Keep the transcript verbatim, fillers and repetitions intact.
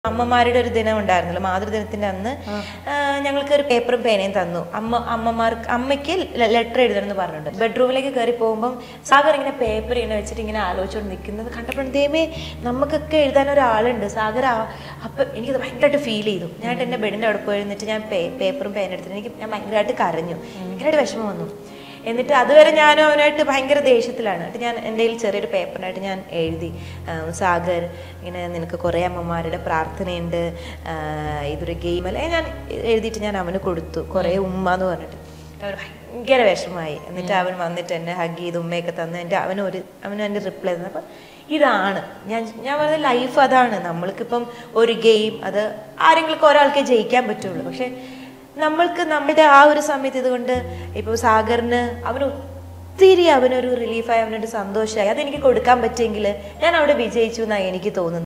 അമ്മമാരുടെ ഒരു ദിനം ഉണ്ടായിരുന്നല്ലോ, മാതൃദിനത്തിന്റെ അന്ന് ഞങ്ങൾക്ക് ഒരു പേപ്പറും പേനയും തന്നു. അമ്മ അമ്മമാർക്ക് അമ്മയ്ക്ക് ലെറ്റർ എഴുതണമെന്ന് പറഞ്ഞിട്ടുണ്ട്. ബെഡ്റൂമിലേക്ക് കയറി പോകുമ്പോൾ സാഗർ ഇങ്ങനെ പേപ്പർ ഇങ്ങനെ വെച്ചിട്ട് ഇങ്ങനെ ആലോചിച്ചുകൊണ്ട് നിൽക്കുന്നത് കണ്ടപ്പോഴത്തേമേ നമുക്കൊക്കെ എഴുതാൻ ഒരാളുണ്ട്. സാഗർ അപ്പം എനിക്കത് ഭയങ്കരമായിട്ട് ഫീൽ ചെയ്തു. ഞാൻ എൻ്റെ ബെഡിൻ്റെ അവിടെ പോയി എന്നിട്ട് ഞാൻ പേപ്പറും പേന എടുത്തിട്ട് എനിക്ക് ഞാൻ ഭയങ്കരമായിട്ട് കരഞ്ഞു, ഭയങ്കരമായിട്ട് വിഷമം വന്നു. എന്നിട്ട് അതുവരെ ഞാനും അവനായിട്ട് ഭയങ്കര ദേഷ്യത്തിലാണ്. എന്നിട്ട് ഞാൻ എൻ്റെ കയ്യിൽ ചെറിയൊരു പേപ്പറിനായിട്ട് ഞാൻ എഴുതി, സാഗർ ഇങ്ങനെ നിനക്ക് കുറേ അമ്മമാരുടെ പ്രാർത്ഥനയുണ്ട്, ഇതൊരു ഗെയിം അല്ലേ ഞാൻ എഴുതിയിട്ട് ഞാൻ അവന് കൊടുത്തു, കുറേ ഉമ്മ എന്ന് പറഞ്ഞിട്ട്. അവന് ഭയങ്കര വിഷമമായി. എന്നിട്ട് അവൻ വന്നിട്ട് എന്നെ ഹഗ് ചെയ്ത് ഉമ്മയൊക്കെ തന്ന് എൻ്റെ അവനൊരു അവന് എൻ്റെ റിപ്ലൈ തന്നു. അപ്പം ഇതാണ് ഞാൻ ഞാൻ പറഞ്ഞ ലൈഫ്. അതാണ് നമ്മൾക്കിപ്പം ഒരു ഗെയിം, അത് ആരെങ്കിലും ഒരാൾക്കേ ജയിക്കാൻ പറ്റുള്ളൂ. പക്ഷെ നമ്മൾക്ക് നമ്മുടെ ആ ഒരു സമയത്ത് ഇതുകൊണ്ട് ഇപ്പോൾ സാഗറിന് അവന് ഒത്തിരി അവനൊരു റിലീഫായി, അവനൊരു സന്തോഷമായി, അതെനിക്ക് കൊടുക്കാൻ പറ്റിയെങ്കിൽ ഞാൻ അവിടെ വിജയിച്ചു എന്നാണ് എനിക്ക് തോന്നുന്നത്.